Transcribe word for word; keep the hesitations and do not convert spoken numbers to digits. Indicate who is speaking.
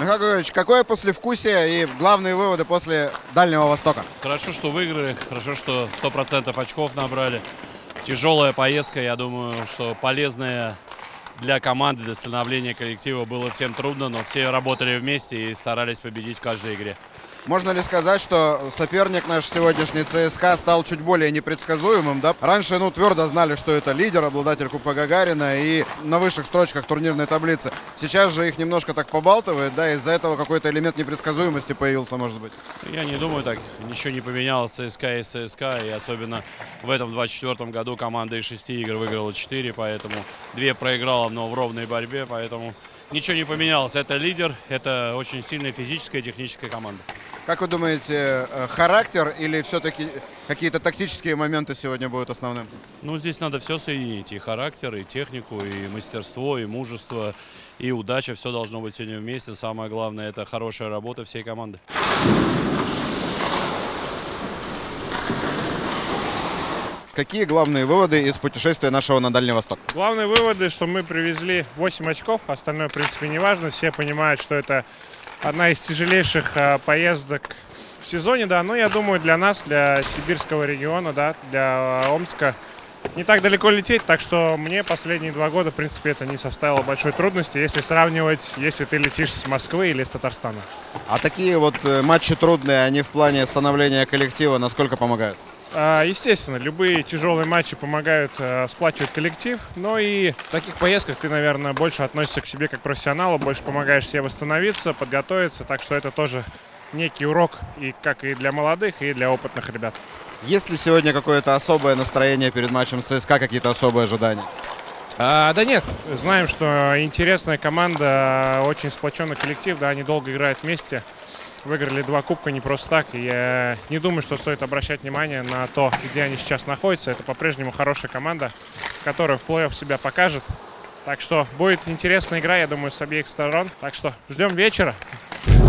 Speaker 1: Михаил Григорьевич, какое послевкусие и главные выводы после Дальнего Востока?
Speaker 2: Хорошо, что выиграли, хорошо, что сто процентов очков набрали. Тяжелая поездка, я думаю, что полезная для команды, для становления коллектива. Было всем трудно, но все работали вместе и старались победить в каждой игре.
Speaker 1: Можно ли сказать, что соперник наш сегодняшний ЦСКА стал чуть более непредсказуемым, да? Раньше, ну, твердо знали, что это лидер, обладатель Кубка Гагарина и на высших строчках турнирной таблицы. Сейчас же их немножко так побалтывает, да, из-за этого какой-то элемент непредсказуемости появился, может быть.
Speaker 2: Я не думаю так. Ничего не поменялось. ЦСКА и ЦСКА, и особенно в этом двадцать четвёртом году команда из шести игр выиграла четыре, поэтому две проиграла, но в ровной борьбе, поэтому ничего не поменялось. Это лидер, это очень сильная физическая и техническая команда.
Speaker 1: Как вы думаете, характер или все-таки какие-то тактические моменты сегодня будут основным?
Speaker 2: Ну, здесь надо все соединить. И характер, и технику, и мастерство, и мужество, и удача. Все должно быть сегодня вместе. Самое главное – это хорошая работа всей команды.
Speaker 1: Какие главные выводы из путешествия нашего на Дальний Восток?
Speaker 3: Главные выводы, что мы привезли восемь очков. Остальное, в принципе, не важно. Все понимают, что это одна из тяжелейших а, поездок в сезоне, да. Но я думаю, для нас, для сибирского региона, да, для Омска, не так далеко лететь. Так что мне последние два года, в принципе, это не составило большой трудности, если сравнивать, если ты летишь с Москвы или с Татарстана.
Speaker 1: А такие вот матчи трудные, они в плане становления коллектива насколько помогают?
Speaker 3: Естественно, любые тяжелые матчи помогают э, сплачивать коллектив, но и в таких поездках ты, наверное, больше относишься к себе как к профессионалу, больше помогаешь себе восстановиться, подготовиться, так что это тоже некий урок, и как и для молодых, и для опытных ребят.
Speaker 1: Есть ли сегодня какое-то особое настроение перед матчем с ЦСКА, какие-то особые ожидания?
Speaker 3: А, да нет, знаем, что интересная команда, очень сплоченный коллектив, да, они долго играют вместе. Выиграли два кубка не просто так, и я не думаю, что стоит обращать внимание на то, где они сейчас находятся. Это по-прежнему хорошая команда, которая в плей-офф себя покажет. Так что будет интересная игра, я думаю, с обеих сторон. Так что ждем вечера.